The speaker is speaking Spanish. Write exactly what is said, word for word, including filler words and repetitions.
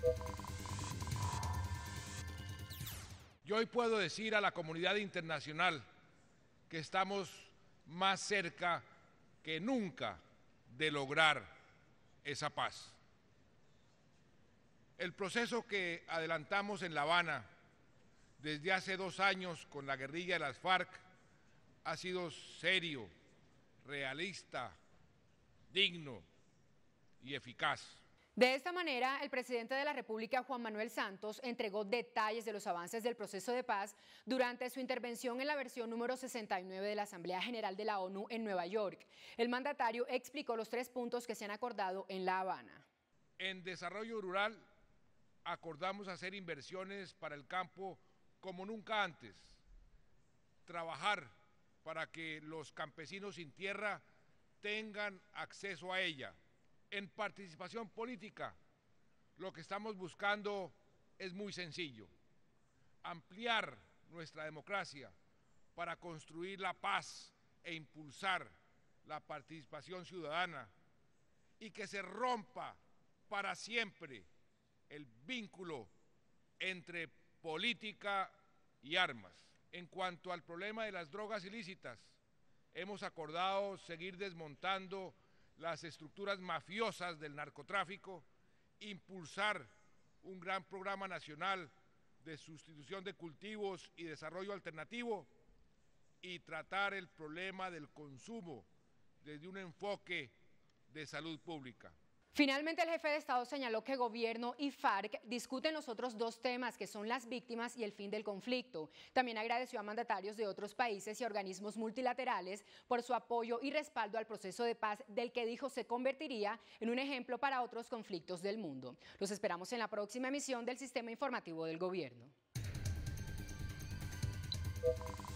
Yo hoy puedo decir a la comunidad internacional que estamos más cerca que nunca de lograr esa paz. El proceso que adelantamos en La Habana desde hace dos años con la guerrilla de las FARC ha sido serio, realista, digno y eficaz. De esta manera, el presidente de la República, Juan Manuel Santos, entregó detalles de los avances del proceso de paz durante su intervención en la versión número sesenta y nueve de la Asamblea General de la ONU en Nueva York. El mandatario explicó los tres puntos que se han acordado en La Habana. En desarrollo rural, acordamos hacer inversiones para el campo como nunca antes, trabajar para que los campesinos sin tierra tengan acceso a ella. En participación política, lo que estamos buscando es muy sencillo: ampliar nuestra democracia para construir la paz e impulsar la participación ciudadana y que se rompa para siempre el vínculo entre política y armas. En cuanto al problema de las drogas ilícitas, hemos acordado seguir desmontando las estructuras mafiosas del narcotráfico, impulsar un gran programa nacional de sustitución de cultivos y desarrollo alternativo y tratar el problema del consumo desde un enfoque de salud pública. Finalmente, el jefe de Estado señaló que gobierno y FARC discuten los otros dos temas, que son las víctimas y el fin del conflicto. También agradeció a mandatarios de otros países y organismos multilaterales por su apoyo y respaldo al proceso de paz, del que dijo se convertiría en un ejemplo para otros conflictos del mundo. Los esperamos en la próxima emisión del Sistema Informativo del Gobierno.